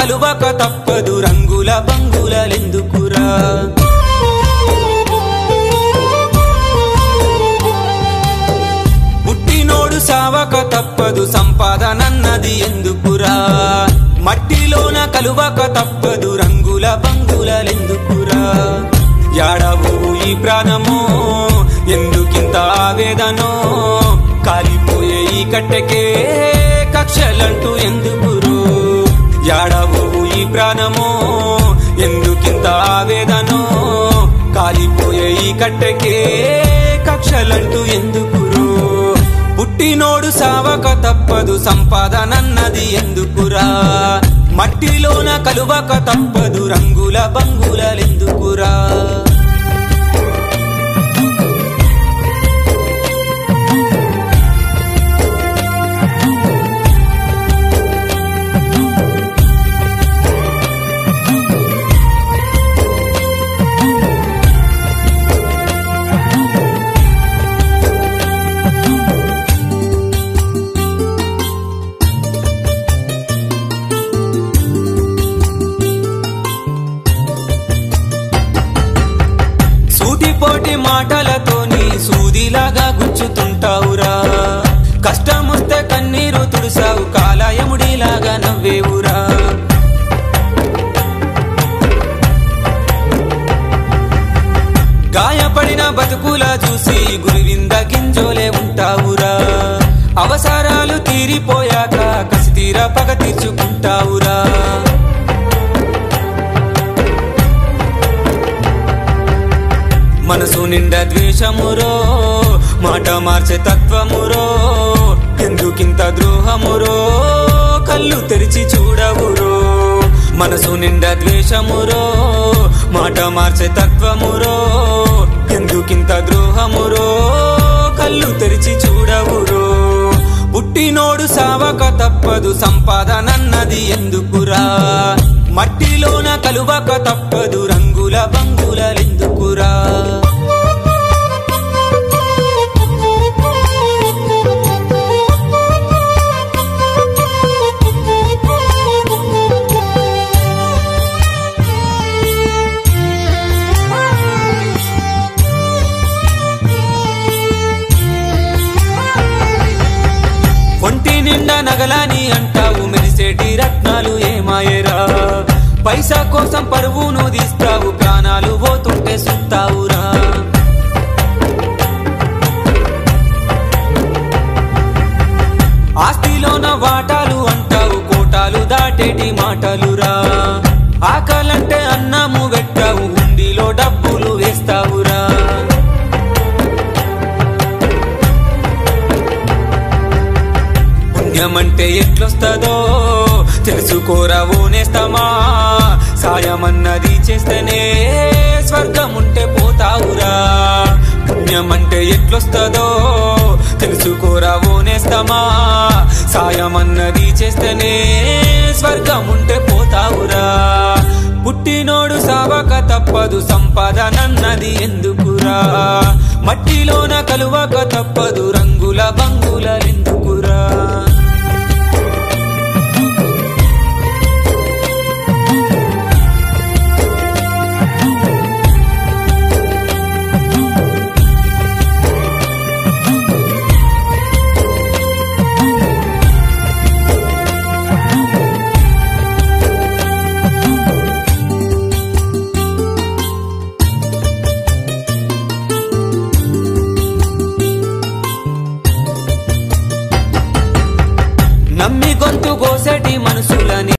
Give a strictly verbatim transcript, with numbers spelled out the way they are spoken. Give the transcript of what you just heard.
కలువక తప్పదు రంగుల బంగులెందుకురా పుట్టినోడు సావక తప్పదు సంపాదనన్నది ఎందుకురా మట్టిలోన కలువక తప్పదు రంగుల బంగులెందుకురా యాడవు ఈ ప్రాణమో ఎందుకింత ఆవేదనో కాలిపోయే ఈ కట్టెకే కక్షలంటూ ఎందుకురు యాడవు ఈ ప్రాణమో ఎందుకింత ఆవేదనో కాలిపోయే ఈ కట్టెకే కక్షలంటూ ఎందుకురు పుట్టినోడు సావక తప్పదు సంపాదనన్నది ఎందుకురా మట్టిలోన కలువక తప్పదు రంగుల బంగులెందుకురా పోటీ మాటలతోని సూదిలాగా గుచ్చుతుంటావురా కష్టమొస్తే కన్నీరు తుడిసావు కాలయముడిలాగా నవ్వేవురా గాయపడిన బతుకుల చూసి గురివింద గింజోలే ఉంటావురా అవసరాలు తీరిపోయాక కసి తీర పగ తీర్చుకుంటావురా మనసు నిండా ద్వేషమురో మాట మార్చే తత్వమురో ఎందుకింత ద్రోహమురో కళ్ళు తెరిచి చూడవురో మనసు నిండా ద్వేషమురో మాట మార్చే తత్వమురో ఎందుకింత ద్రోహమురో కళ్ళు తెరిచి చూడవురో పుట్టినోడు సావక తప్పదు సంపాదనన్నది ఎందుకురా మట్టిలోన కలువక తప్పదు రంగుల బంగులెందుకురా ఒంటి నిండా నగలాని అంటావు మెరిసేటి రత్నాలు ఏమాయరా పైసా కోసం పరువును తీస్తావు ప్రాణాలు పోతుంటే సుత్తావురా ఆస్తిలోన వాటాలు అంటావు కోటాలు దాటేటి మాటలురా ఆకలంటే అన్నము పెట్టావు హుండీలో డబ్బులు వేస్తావురా పుణ్యమంటే ఎట్లొస్తదో తెలుసుకోరా ఓనేస్తమా సాయమన్నది చేస్తేనే స్వర్గముంటే పోతావురా పుణ్యమంటే ఎట్లొస్తదో తెలుసుకోరా ఓనేస్తమా సాయమన్నది చేస్తేనే స్వర్గముంటే పోతావురా పుట్టినోడు సావక తప్పదు సంపాదనన్నది ఎందుకురా మట్టిలోన కలువక తప్పదు రంగుల బంగు